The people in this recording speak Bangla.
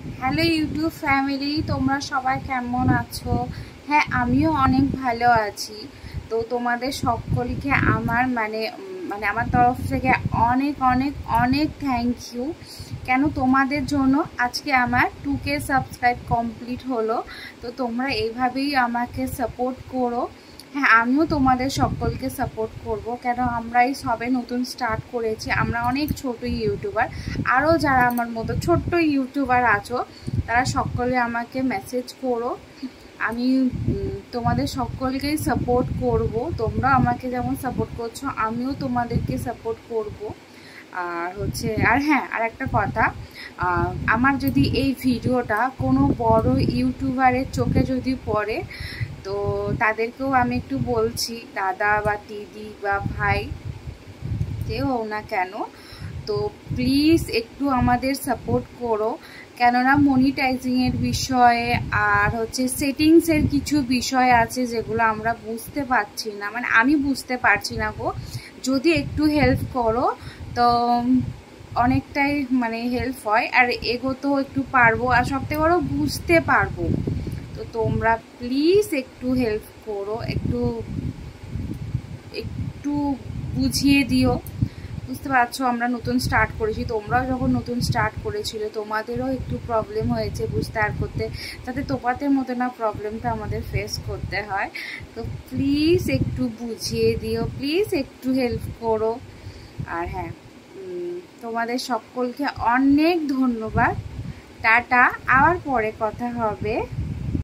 হ্যালো ইউটিউব ফ্যামিলি, তোমরা সবাই কেমন আছো? হ্যাঁ, আমিও অনেক ভালো আছি। তো তোমাদের সকলকে আমার আমার তরফ থেকে অনেক অনেক অনেক থ্যাংক ইউ। কেন, তোমাদের জন্য আজকে আমার 2K সাবস্ক্রাইব কমপ্লিট হলো। তো তোমরা এইভাবেই আমাকে সাপোর্ট করো। হ্যাঁ, আমিও তোমাদের সকলকে সাপোর্ট করব, কেন আমরা এই সবে নতুন স্টার্ট করেছি। আমরা অনেক ছোট ইউটিউবার, আরও যারা আমার মতো ছোট্ট ইউটিউবার আছো তারা সকলে আমাকে মেসেজ করো। আমি তোমাদের সকলকেই সাপোর্ট করব। তোমরা আমাকে যেমন সাপোর্ট করছো আমিও তোমাদেরকে সাপোর্ট করব। আর হ্যাঁ, আর একটা কথা, আমার যদি এই ভিডিওটা কোনো বড় ইউটিউবারের চোখে যদি পড়ে, তো তাদেরকেও আমি একটু বলছি, দাদা বা দিদি বা ভাই যে হোক না কেন, তো প্লিজ একটু আমাদের সাপোর্ট করো। কেননা মনিটাইজিংয়ের বিষয়ে আর সেটিংসের কিছু বিষয় আছে যেগুলো আমরা বুঝতে পারছি না, আমি বুঝতে পারছি না গো। যদি একটু হেল্প করো তো অনেকটাই হেল্প হয়, আর এগোতেও একটু পারবো, আর সবথেকে বড় বুঝতে পারবো। তো তোমরা প্লিজ একটু হেল্প করো, একটু একটু বুঝিয়ে দিও। বুঝতে পারছো, আমরা নতুন স্টার্ট করেছি, তোমরাও যখন নতুন স্টার্ট করেছিলে তোমাদেরও একটু প্রবলেম হয়েছে বুঝতে আর করতে, যাতে তোমাদের মতো না প্রবলেমটা আমাদের ফেস করতে হয়। তো প্লিজ একটু বুঝিয়ে দিও, প্লিজ একটু হেল্প করো। আর হ্যাঁ, তোমাদের সকলকে অনেক ধন্যবাদ। টাটা, আবার পরে কথা হবে।